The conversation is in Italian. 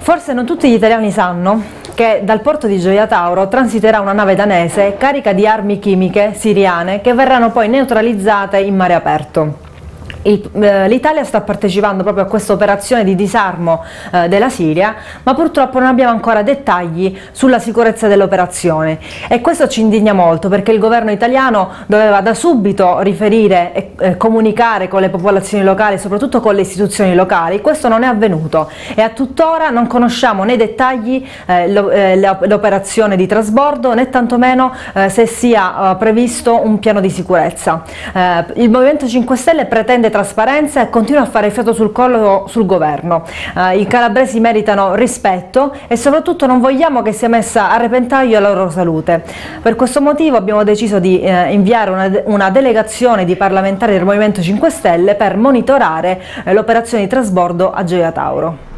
Forse non tutti gli italiani sanno che dal porto di Gioia Tauro transiterà una nave danese carica di armi chimiche siriane che verranno poi neutralizzate in mare aperto. L'Italia sta partecipando proprio a questa operazione di disarmo della Siria, ma purtroppo non abbiamo ancora dettagli sulla sicurezza dell'operazione e questo ci indigna molto, perché il governo italiano doveva da subito riferire e comunicare con le popolazioni locali, soprattutto con le istituzioni locali. Questo non è avvenuto e a tuttora non conosciamo né dettagli l'operazione di trasbordo, né tantomeno se sia previsto un piano di sicurezza. Il Movimento 5 Stelle pretende trasparenza e continua a fare fiato sul collo sul governo. I calabresi meritano rispetto e soprattutto non vogliamo che sia messa a repentaglio la loro salute. Per questo motivo abbiamo deciso di inviare una delegazione di parlamentari del Movimento 5 Stelle per monitorare l'operazione di trasbordo a Gioia Tauro.